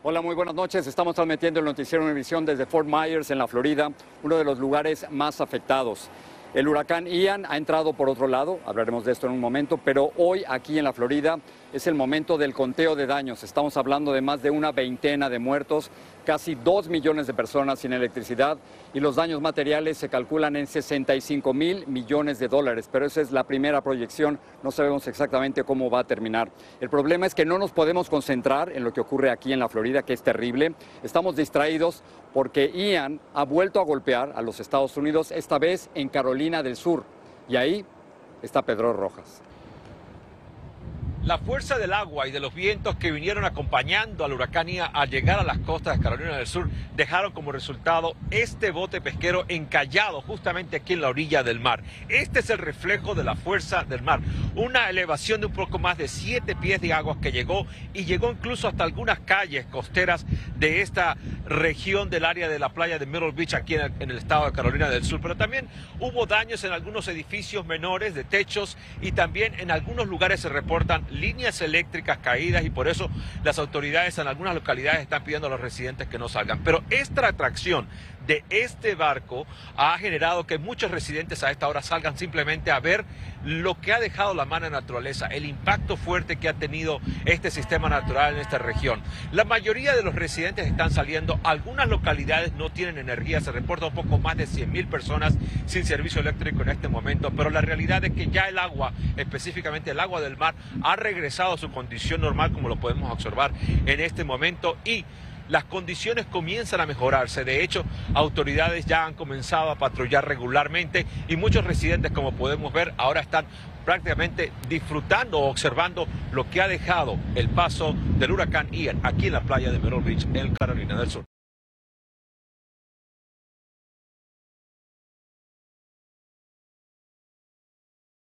Hola, muy buenas noches. Estamos transmitiendo el noticiero Univisión desde Fort Myers, en la Florida, uno de los lugares más afectados. El huracán Ian ha entrado por otro lado, hablaremos de esto en un momento, pero hoy aquí en la Florida es el momento del conteo de daños. Estamos hablando de más de una veintena de muertos, casi 2 millones de personas sin electricidad y los daños materiales se calculan en 65,000 millones de dólares, pero esa es la primera proyección, no sabemos exactamente cómo va a terminar. El problema es que no nos podemos concentrar en lo que ocurre aquí en la Florida, que es terrible. Estamos distraídos porque Ian ha vuelto a golpear a los Estados Unidos, esta vez en Carolina del Sur, y ahí está Pedro Rojas. La fuerza del agua y de los vientos que vinieron acompañando al huracán Ian al llegar a las costas de Carolina del Sur dejaron como resultado este bote pesquero encallado justamente aquí en la orilla del mar. Este es el reflejo de la fuerza del mar. Una elevación de un poco más de 7 pies de agua que llegó incluso hasta algunas calles costeras de esta región del área de la playa de Myrtle Beach aquí en el estado de Carolina del Sur. Pero también hubo daños en algunos edificios menores de techos y también en algunos lugares se reportan líneas eléctricas caídas y por eso las autoridades en algunas localidades están pidiendo a los residentes que no salgan. Pero esta atracción de este barco ha generado que muchos residentes a esta hora salgan simplemente a ver lo que ha dejado la mala naturaleza, el impacto fuerte que ha tenido este sistema natural en esta región. La mayoría de los residentes están saliendo, algunas localidades no tienen energía, se reporta un poco más de 100,000 personas sin servicio eléctrico en este momento, pero la realidad es que ya el agua, específicamente el agua del mar, ha regresado a su condición normal como lo podemos observar en este momento y las condiciones comienzan a mejorarse. De hecho, autoridades ya han comenzado a patrullar regularmente y muchos residentes, como podemos ver, ahora están prácticamente disfrutando o observando lo que ha dejado el paso del huracán Ian aquí en la playa de Myrtle Beach, en Carolina del Sur.